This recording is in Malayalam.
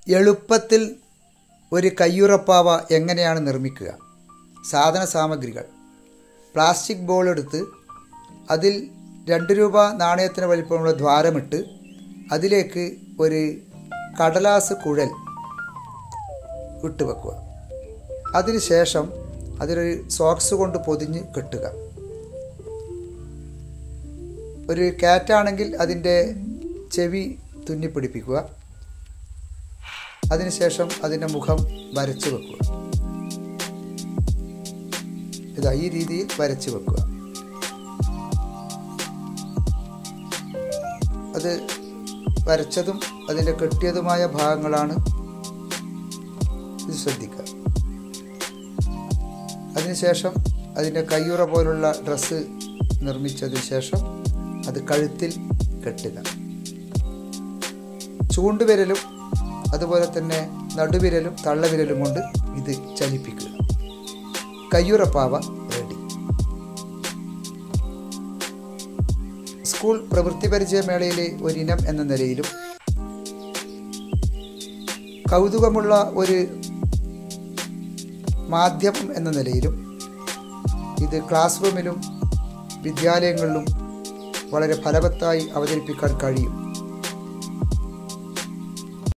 എളുപ്പത്തിൽ ഒരു കയ്യുറപ്പാവ എങ്ങനെയാണ് നിർമ്മിക്കുക? സാധന സാമഗ്രികൾ: പ്ലാസ്റ്റിക് ബോൾ എടുത്ത് അതിൽ 2 രൂപ നാണയത്തിന് വലിപ്പമുള്ള ദ്വാരമിട്ട് അതിലേക്ക് ഒരു കടലാസ് കുഴൽ ഇട്ടുവെക്കുക. അതിനുശേഷം അതിലൊരു സോക്സ് കൊണ്ട് പൊതിഞ്ഞ് കെട്ടുക. ഒരു കാറ്റാണെങ്കിൽ അതിൻ്റെ ചെവി തുന്നിപ്പിടിപ്പിക്കുക. അതിനുശേഷം അതിൻ്റെ മുഖം വരച്ച് വെക്കുക. ഈ രീതിയിൽ വരച്ച് വെക്കുക. അത് വരച്ചതും അതിൻ്റെ കെട്ടിയതുമായ ഭാഗങ്ങളാണ്. ഇത് ശ്രദ്ധിക്കുക. അതിനുശേഷം അതിൻ്റെ കയ്യുറ പോലുള്ള ഡ്രസ്സ് നിർമ്മിച്ചതിന് ശേഷം അത് കഴുത്തിൽ കെട്ടുക. ചൂണ്ടുവിരലും അതുപോലെ തന്നെ നടുവിരലും തള്ളവിരലും കൊണ്ട് ഇത് ചലിപ്പിക്കുക. കയ്യുറപ്പാവ റെഡി. സ്കൂൾ പ്രവൃത്തി പരിചയമേളയിലെ ഒരിനം എന്ന നിലയിലും കൗതുകമുള്ള ഒരു മാധ്യമം എന്ന നിലയിലും ഇത് ക്ലാസ് റൂമിലും വിദ്യാലയങ്ങളിലും വളരെ ഫലവത്തായി അവതരിപ്പിക്കാൻ കഴിയും.